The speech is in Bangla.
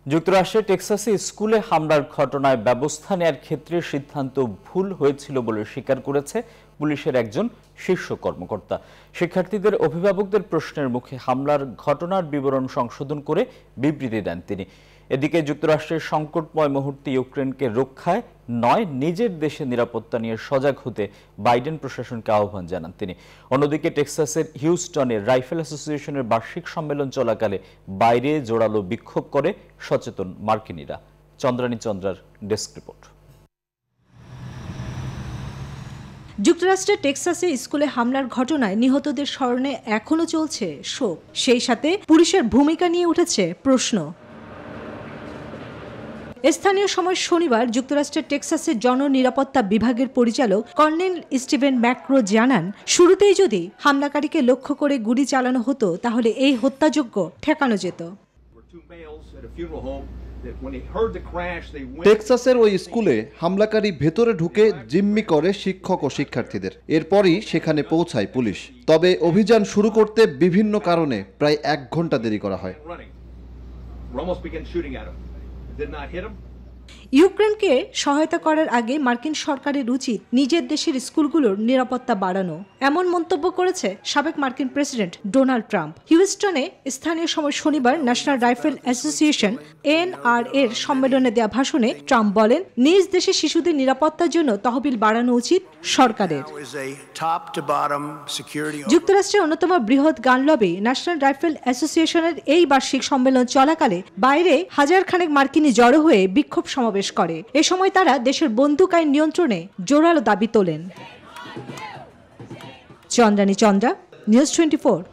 যুক্তরাষ্ট্রে টেক্সাসে স্কুলে হামলার ঘটনায় ব্যবস্থা নেয়ার ক্ষেত্রে সিদ্ধান্ত ভুল হয়েছিল বলে স্বীকার করেছে পুলিশের একজন শীর্ষ কর্মকর্তা। শিক্ষার্থীদের অভিভাবকদের প্রশ্নের মুখে হামলার ঘটনার বিবরণ সংশোধন করে বিবৃতি দেন তিনি। এদিকে যুক্তরাষ্ট্রের সংকটময় মুহূর্তে ইউক্রেনকে রক্ষায় নয়, নিজের দেশের নিরাপত্তা নিয়ে সজাগ হতে বাইডেন প্রশাসনকে আহ্বান জানান তিনি। অন্যদিকে টেক্সাসের হিউস্টনে রাইফেল অ্যাসোসিয়েশনের বার্ষিক সম্মেলন চলাকালে বাইরে জোরালো বিক্ষোভ করে সচেতন মার্কিনীরা। চন্দ্রানী চন্দ্রার ডেস্ক রিপোর্ট। যুক্তরাষ্ট্রের টেক্সাসে স্কুলে হামলার ঘটনায় নিহতদের স্মরণে এখনো চলছে শোক। সেই সাথে পুলিশের ভূমিকা নিয়ে উঠেছে প্রশ্ন। স্থানীয় সময় শনিবার যুক্তরাষ্ট্রের টেক্সাসের জননিরাপত্তা বিভাগের পরিচালক কর্নেল স্টিভেন ম্যাক্রো জানান, শুরুতেই যদি হামলাকারীকে লক্ষ্য করে গুলি চালানো হতো তাহলে এই হত্যাযজ্ঞ ঠেকানো যেত। টেক্সাসের ওই স্কুলে হামলাকারী ভেতরে ঢুকে জিম্মি করে শিক্ষক ও শিক্ষার্থীদের। এরপরই সেখানে পৌঁছায় পুলিশ। তবে অভিযান শুরু করতে বিভিন্ন কারণে প্রায় 1 ঘন্টা দেরি করা হয়। ইউক্রেনকে সহায়তা করার আগে মার্কিন সরকারের উচিত নিজের দেশের স্কুলগুলোর নিরাপত্তা বাড়ানো, এমন মন্তব্য করেছে সাবেক মার্কিন প্রেসিডেন্ট ডোনাল্ড ট্রাম্প। হিউস্টনে স্থানীয় সময় শনিবার ন্যাশনাল রাইফেল অ্যাসোসিয়েশন NRA এর সম্মেলনে দেয়া ভাষণে ট্রাম্প বলেন, নিজ দেশে শিশুদের নিরাপত্তার জন্য তহবিল বাড়ানো উচিত সরকারের। যুক্তরাষ্ট্রের অন্যতম বৃহৎ গান লবি ন্যাশনাল রাইফেল অ্যাসোসিয়েশনের এই বার্ষিক সম্মেলন চলাকালে বাইরে হাজার খানেক মার্কিনী জড়ো হয়ে বিক্ষোভ সমাবেশ করে। এ সময় তারা দেশের বন্দুক আইন নিয়ন্ত্রণে জোরালো দাবি তোলেন। চন্দ্রানী চন্দ্রা, নিউজ 24।